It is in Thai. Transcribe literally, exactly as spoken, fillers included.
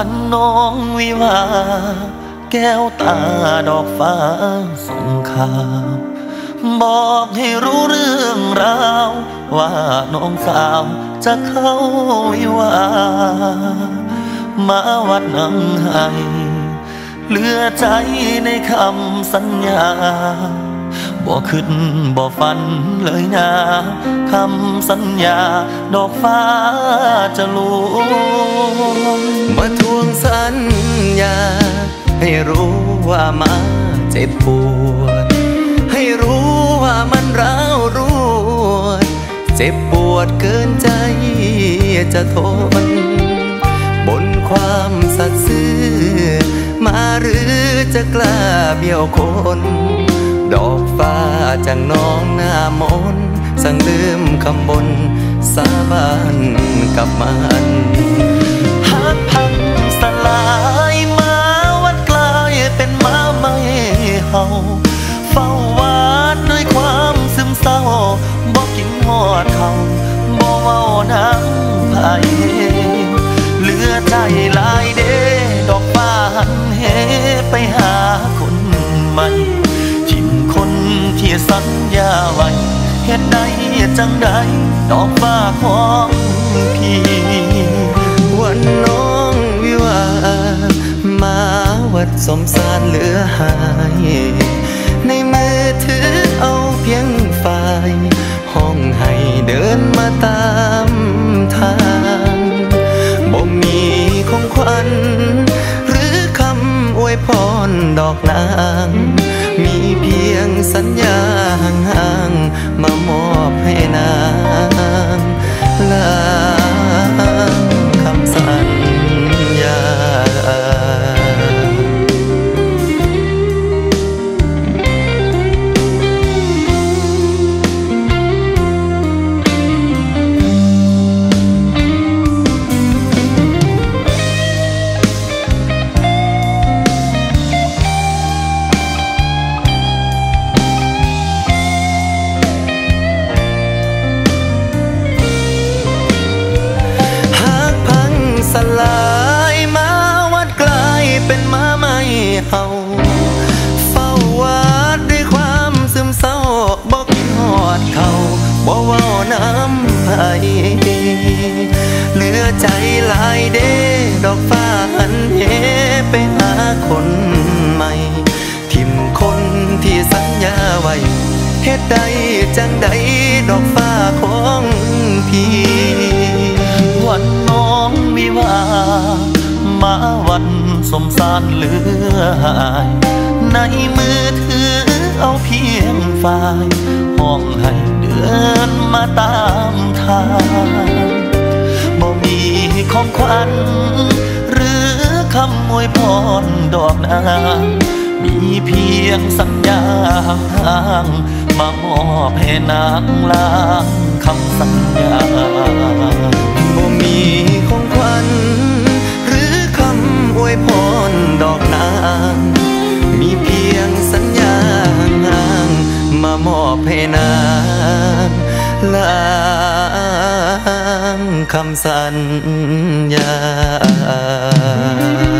วันน้องวิวาแก้วตาดอกฟ้าส่งข่าวบอกให้รู้เรื่องราวว่าน้องสาวจะเข้าวิวามาวัดนังให้เหลือใจในคำสัญญาบ่ขึ้นบ่ฝันเลยนะคำสัญญาดอกฟ้าจะลวงมาทวงสัญญาให้รู้ว่ามาเจ็บปวดให้รู้ว่ามันร้าวรวดเจ็บปวดเกินใจจะทนบนความสัตย์ซื่อมาหรือจะกล้าเบี้ยวคนดอกฟ้าจากน้องหน้ามนสั่งลืมคำบนสาบานกับมันหักพังสลายมาวัดกลายเป็นมาไม่เฮาเฝ้าวานด้วยความซึมเศร้าบอกกินหอดเขาบอกเว้าน้ำไผ่เหลือใจลายเด้ดอกฟ้าหันเหไปหาคนใหม่ทิมคนที่สัญญาไว้เหตุใดจังใดดอกฟ้าของพี่วันน้องวิวามาวัดสมสารเหลือหายในมือถือเอาเพียงฝ่ายห้องให้เดินมาตามทางบ่มีของขวัญหรือคำอวยพรดอกนางมีเพียงสัญญาห่างๆมามอบให้นางลาคำสัญญาสลายมาวัดกลายเป็นมาไม่เฮาเฝ้าวาดด้วยความซึมเศร้าบอกกินหอดเขาบ่เว้าน้ำไผ่เหลือใจลายเด้ดอกฟ้าหันเหไปหาคนใหม่ทิมคนที่สัญญาไว้เหตุใดจังใดดอกฟ้าของพี่วันน้องวิวามาวันสมสารเหลือหายในมือถือเอาเพียงฝ่ายห้องให้เดินมาตามทางบ่มีของขวัญหรือคำอวยพรดอกนางมีเพียงสัญญาทางมามอบให้นางลางคำสัญญาบ่มีของขวัญหรือคำอวยพรดอกนางมีเพียงสัญญาห่างๆมามอบให้นางลางคำสัญญา